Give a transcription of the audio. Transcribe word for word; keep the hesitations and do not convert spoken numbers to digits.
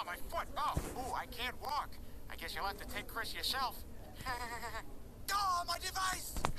my foot. Oh, ooh, I can't walk. I guess you'll have to take Chris yourself. Oh, my device!